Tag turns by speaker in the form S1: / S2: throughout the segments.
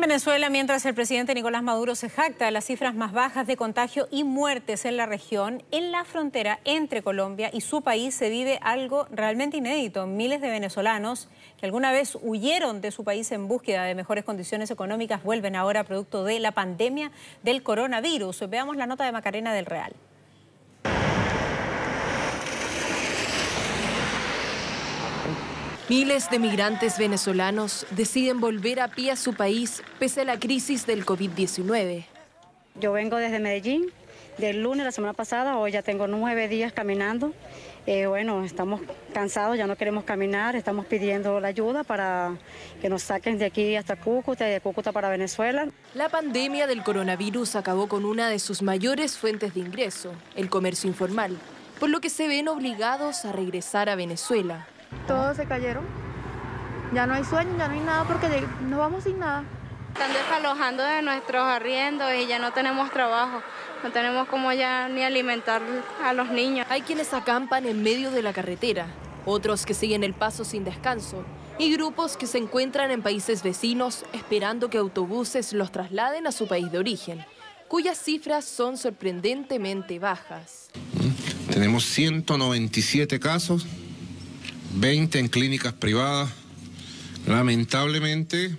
S1: Venezuela, mientras el presidente Nicolás Maduro se jacta de las cifras más bajas de contagio y muertes en la región, en la frontera entre Colombia y su país se vive algo realmente inédito. Miles de venezolanos que alguna vez huyeron de su país en búsqueda de mejores condiciones económicas vuelven ahora producto de la pandemia del coronavirus. Veamos la nota de Macarena del Real.
S2: Miles de migrantes venezolanos deciden volver a pie a su país pese a la crisis del COVID-19.
S3: Yo vengo desde Medellín, del lunes, la semana pasada, hoy ya tengo 9 días caminando. Bueno, estamos cansados, ya no queremos caminar, estamos pidiendo la ayuda para que nos saquen de aquí hasta Cúcuta y de Cúcuta para Venezuela.
S2: La pandemia del coronavirus acabó con una de sus mayores fuentes de ingreso, el comercio informal, por lo que se ven obligados a regresar a Venezuela.
S4: Todos se cayeron, ya no hay sueño, ya no hay nada porque no vamos sin nada.
S5: Están desalojando de nuestros arriendos y ya no tenemos trabajo, no tenemos cómo ya ni alimentar a los niños.
S2: Hay quienes acampan en medio de la carretera, otros que siguen el paso sin descanso y grupos que se encuentran en países vecinos esperando que autobuses los trasladen a su país de origen, cuyas cifras son sorprendentemente bajas.
S6: Tenemos 197 casos. 20 en clínicas privadas, lamentablemente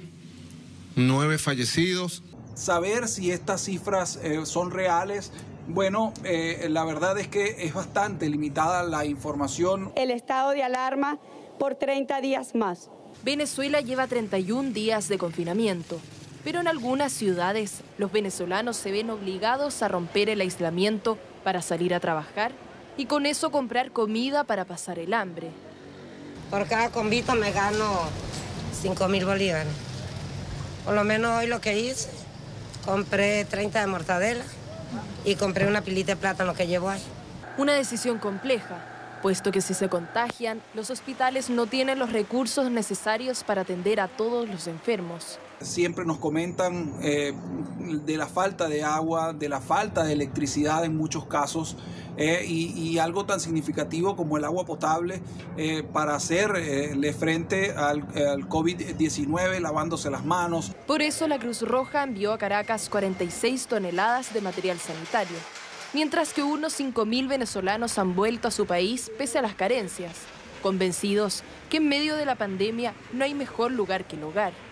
S6: 9 fallecidos.
S7: Saber si estas cifras son reales, bueno, la verdad es que es bastante limitada la información.
S8: El estado de alarma por 30 días más.
S2: Venezuela lleva 31 días de confinamiento, pero en algunas ciudades los venezolanos se ven obligados a romper el aislamiento para salir a trabajar y con eso comprar comida para pasar el hambre.
S9: Por cada convito me gano 5.000 bolívares. Por lo menos hoy lo que hice, compré 30 de mortadela y compré una pilita de plátano que llevo ahí.
S2: Una decisión compleja, puesto que si se contagian, los hospitales no tienen los recursos necesarios para atender a todos los enfermos.
S7: Siempre nos comentan de la falta de agua, de la falta de electricidad en muchos casos y algo tan significativo como el agua potable para hacerle frente al COVID-19 lavándose las manos.
S2: Por eso la Cruz Roja envió a Caracas 46 toneladas de material sanitario, mientras que unos 5.000 venezolanos han vuelto a su país pese a las carencias, convencidos que en medio de la pandemia no hay mejor lugar que el hogar.